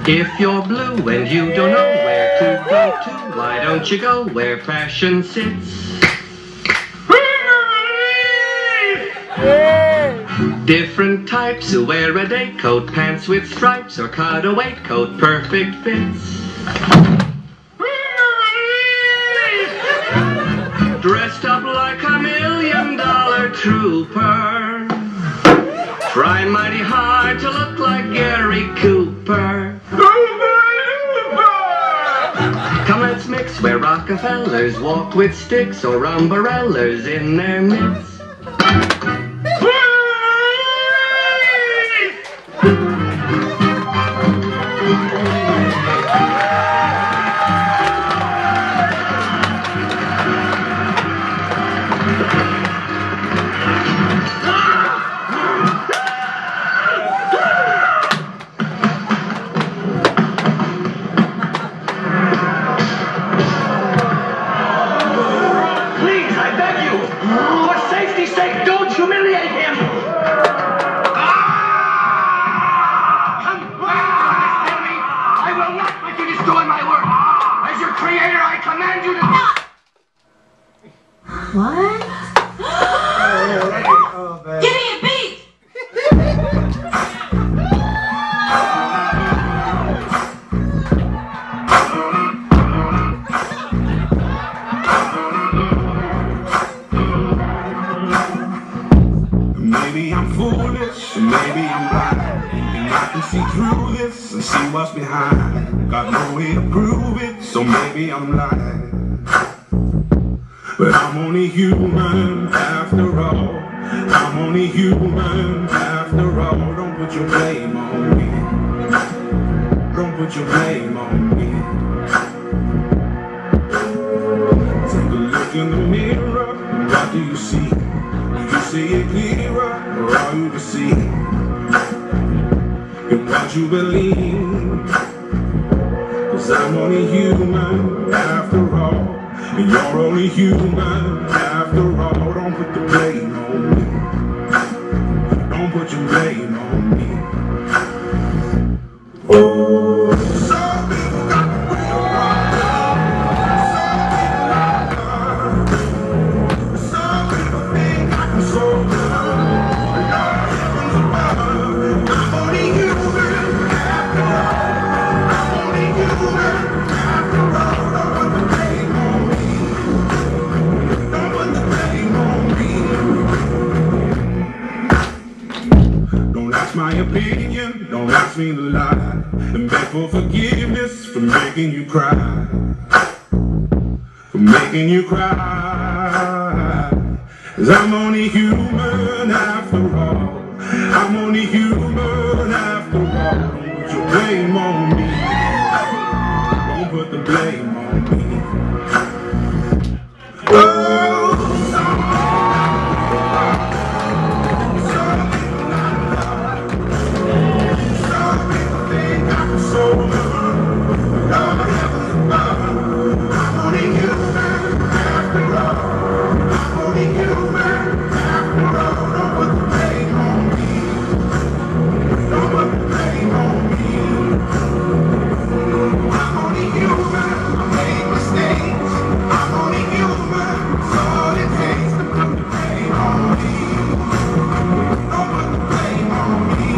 If you're blue and you don't know where to go to, why don't you go where fashion sits? Different types who wear a day coat, pants with stripes, or cutaway coat, perfect fits. Dressed up like $1 million trooper, trying mighty hard to look like Gary Cooper. Come, let's mix where Rockefellers walk with sticks or umbrellas in their midst. Don't humiliate him! I will not let you destroy my work! As your creator, I command you to... What? Give me a beat! Maybe I'm foolish, maybe I'm blind, and I can see through this and see what's behind. Got no way to prove it, so maybe I'm lying. But I'm only human after all. I'm only human after all. Don't put your blame on me. Don't put your blame on me. Take a look in the mirror, what do you see? Do you see it clearer, or are you deceived in what you believe? 'Cause I'm only human after all, and you're only human after all. Don't put the blame on me. Don't put your blame on me. Oh, some people got the real problem. Some people think I can solve them. I'm only human after all. I'm only human after all. Don't put the blame on me. Don't put the blame on me. Don't ask my opinion, don't ask me to lie, and beg for forgiveness for making you cry, for making you cry. 'Cause I'm only human after all. I'm only human after all. Don't put your blame on me. Don't put the blame on me. Oh, some people think I'm so good. I'm only human after all. I'm only human after all. Don't put the blame on me. Don't put the blame on me. I'm only human. I make mistakes. I'm only human. It's all it takes to put the blame on me. Don't put the blame on me.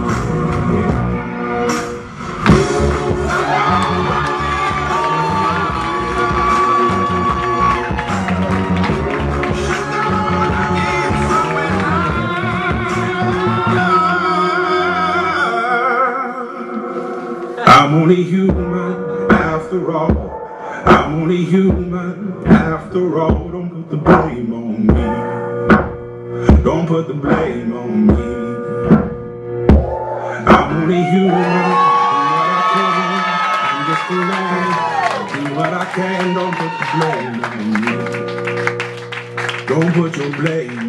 I'm only human after all. I'm only human after all. Don't put the blame on me. Don't put the blame on me. I'm only human. Do what I can. I'm just a man. Do what I can. Don't put the blame on me. Don't put your blame